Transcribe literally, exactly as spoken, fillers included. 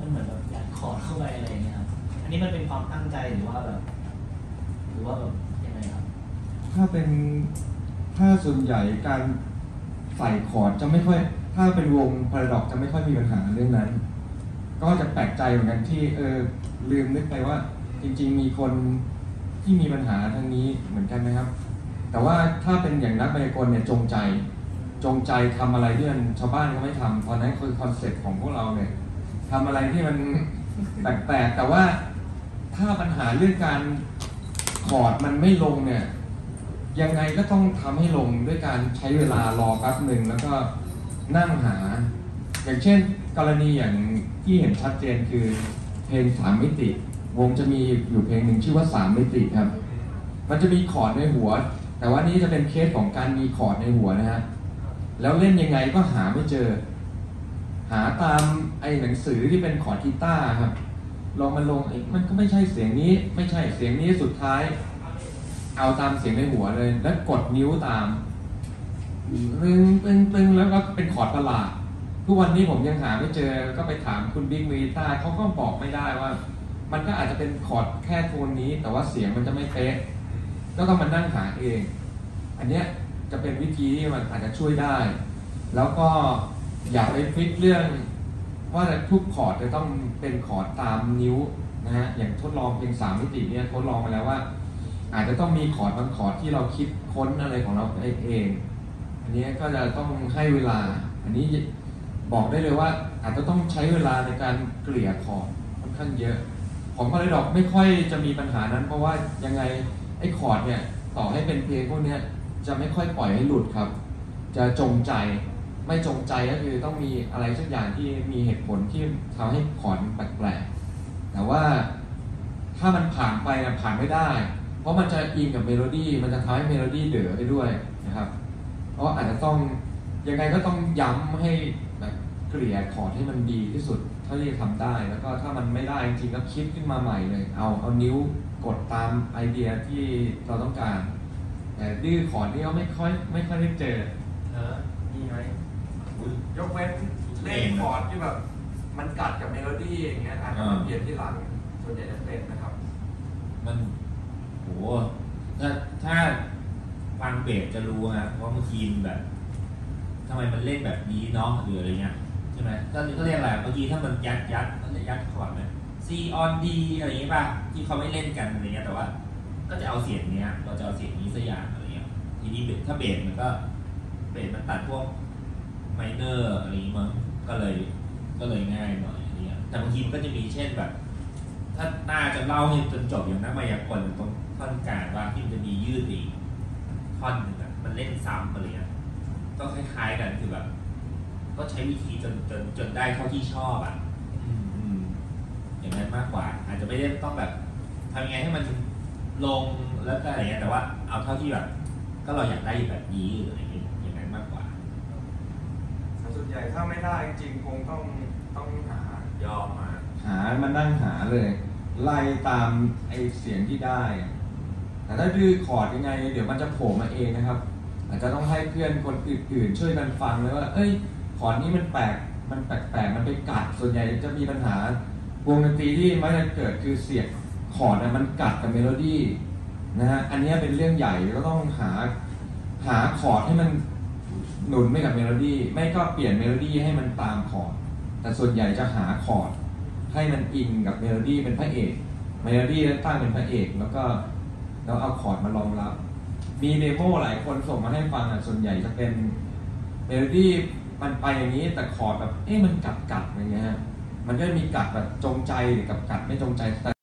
มันเหมือนแบบอยากขอดเข้าไปอะไรอย่างเงี้ยครับอันนี้มันเป็นความตั้งใจหรือว่าแบบหรือว่าแบบยังไงครับถ้าเป็นถ้าส่วนใหญ่การใส่คอร์ดจะไม่ค่อยถ้าเป็นวงพาราดอกจะไม่ค่อยมีปัญหาเรื่องนั้นก็จะแปลกใจเหมือนกันที่เออลืมนึกไปว่าจริงๆมีคนที่มีปัญหาทางนี้เหมือนกันนะครับแต่ว่าถ้าเป็นอย่างนักมายากลเนี่ยจงใจจงใจทำอะไรที่มันชาวบ้านเขาไม่ทำตอนนั้นคือคอนเซ็ปต์ของพวกเราเนี่ยทำอะไรที่มันแปลกๆแต่ว่าถ้าปัญหาเรื่องการคอร์ดมันไม่ลงเนี่ยยังไงก็ต้องทำให้ลงด้วยการใช้เวลารอแป๊บหนึ่งแล้วก็นั่งหาอย่างเช่นกรณีอย่างที่เห็นชัดเจนคือเพลงสามมิติวงจะมีอยู่เพลงหนึ่งชื่อว่าสามมิติครับมันจะมีคอร์ดในหัวแต่ว่านี้จะเป็นเคสของการมีคอร์ดในหัวนะฮะแล้วเล่นยังไงก็หาไม่เจอหาตามไอ้หนังสือที่เป็นคอร์ดกีตาร์ครับลองมันลงมันก็ไม่ใช่เสียงนี้ไม่ใช่เสียงนี้สุดท้ายเอาตามเสียงในหัวเลยแล้วกดนิ้วตามตึงตึงตึงแล้วก็เป็นคอร์ดประหลาดทุกวันนี้ผมยังหาไม่เจอก็ไปถามคุณบิ๊กมือกีตาร์เขาก็บอกไม่ได้ว่ามันก็อาจจะเป็นคอร์ดแค่โทนนี้แต่ว่าเสียงมันจะไม่เป๊ะก็ต้องมานั่งหาเองอันเนี้ยจะเป็นวิธีที่มันอาจจะช่วยได้แล้วก็อย่าไปฟิกเรื่องว่าทุกคอร์ดจะต้องเป็นคอร์ดตามนิ้วนะฮะอย่างทดลองเพลงสามมิติเนี่ยทดลองมาแล้วว่าอาจจะต้องมีคอร์ดบางคอร์ดที่เราคิดค้นอะไรของเราเองอันนี้ก็จะต้องให้เวลาอันนี้บอกได้เลยว่าอาจจะต้องใช้เวลาในการเกลี่ยคอร์ดค่อนข้างเยอะของพาราดอกไม่ค่อยจะมีปัญหานั้นเพราะว่ายังไงไอ้คอร์ดเนี่ยต่อให้เป็นเพลงพวกนี้จะไม่ค่อยปล่อยให้หลุดครับจะจงใจไม่จงใจก็คือต้องมีอะไรสักอย่างที่มีเหตุผลที่ทำให้คอร์ดแปลกๆแต่ว่าถ้ามันผ่านไปนะผ่านไม่ได้เพราะมันจะอิงกับเมโลดี้มันจะทำให้เมโลดี้เด๋อไปด้วยนะครับเพราะอาจจะต้องยังไงก็ต้องย้ำให้แบบเกลี่ยคอร์ดให้มันดีที่สุดเท่าที่จะทำได้แล้วก็ถ้ามันไม่ได้จริงๆก็คิดขึ้นมาใหม่เลยเอาเอานิ้วกดตามไอเดียที่เราต้องการแต่ดื้อคอร์ดนี่ก็ไม่ค่อยไม่ค่อยได้เจอเออมีไหมยกเว้นเล่นคอร์ดที่แบบมันกัดกับเมโลดี้อย่างเงี้ยอาจจะมาเปลี่ยนที่หลังส่วนใหญ่จะเป็นนะครับมันโหถ้าถ้าฟังเบสจะรู้นะเพราะบางทีแบบทำไมมันเล่นแบบนี้เนาะหรืออะไรเงี้ยใช่ไหมก็ก็เรียกอะไรบางทีถ้ามันยัดยัดมันจะยัดคอร์ดไหม C on D อะไรอย่างงี้ป่ะที่เขาไม่เล่นกันอะไรเงี้ยแต่ว่าก็จะเอาเสียงเนี้ยเราจะเอาเสียงนี้สักอย่างอะไรเงี้ยทีนี้ถ้าเบสมันก็เบสมันตัดพวกไมเนอร์อะไรอย่างงี้มั้งก็เลยก็เลยง่ายหน่อยอะไรเงี้ยแต่บางทีมันก็จะมีเช่นแบบถ้าน่าจะเล่าให้จนจบอย่างนักมายากลตรงท่อนกลางว่าที่มันจะมียืดอีกท่อนนึงมันเล่นซ้ำอะไรเงี้ยก็คล้ายๆกันคือแบบก็ใช้วิธีจนจนจนได้เท่าที่ชอบอ่ะอย่างนั้นมากกว่าอาจจะไม่ได้ต้องแบบทำยังไงให้มันลงแล้วก็อะไรเงี้ยแต่ว่าเอาเท่าที่แบบก็เราอยากได้แบบนี้หรืออะไรเงี้ยอย่างนั้นมากกว่าส่วนใหญ่ถ้าไม่ได้จริงคงต้องต้องหายอมมาหามานั่งหาเลยไล่ตามไอเสียงที่ได้แต่ถ้าดื้อคอร์ดยังไงเดี๋ยวมันจะโผล่มาเองนะครับอาจจะต้องให้เพื่อนคนอื่นๆช่วยกันฟังเลยว่าเอ้ยคอร์ดนี้มันแปลกมันแปลกๆมันไปกัดส่วนใหญ่จะมีปัญหาวงดนตรีที่มักจะเกิดคือเสียงคอร์ดนะมันกัดกับเมโลดี้นะฮะอันนี้เป็นเรื่องใหญ่ก็ต้องหาหาคอร์ดให้มันหนุนไม่กับเมโลดี้ไม่ก็เปลี่ยนเมโลดี้ให้มันตามคอร์ดแต่ส่วนใหญ่จะหาคอร์ดให้มันอิงกับเมโลดี้เป็นพระเอกเมโลดี้แล้วตั้งเป็นพระเอกแล้วก็แล้วเอาคอร์ดมารองรับมีเดโมหลายคนส่งมาให้ฟังอ่ะส่วนใหญ่จะเป็นเมโลดี้มันไปอย่างนี้แต่คอร์ดแบบเอ๊ะมันกัดกัดอย่างเงี้ยมันก็มีกัดแบบจงใจหรือกับกัดไม่จงใจ